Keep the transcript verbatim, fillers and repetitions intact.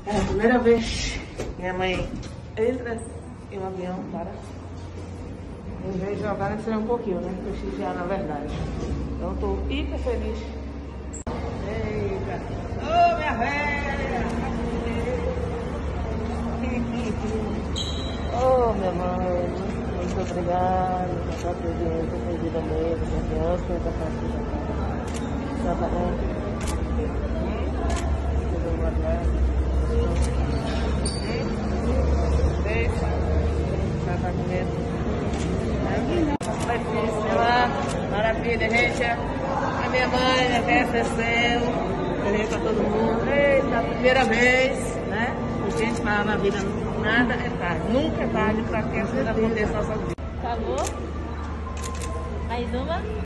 É a primeira vez que minha mãe entra em um avião para em vez de jogar, né, seria um pouquinho, né? Prestigiar, na verdade. Então eu tô hiper feliz. Eita! Ô, oh, minha velha! Ô, oh, minha mãe! Muito obrigada pela sua presença, por vida mesmo, por Deus, por essa partida. Tá bom? Muito obrigado. Deixa. Tá comendo. Maravilha, gente. A minha mãe agradeceu. Falei pra todo mundo. Eita, primeira vez, né? A gente fala na vida, nada é tarde. Nunca é tarde pra que as coisas aconteçam na sua vida. Acabou? Mais uma?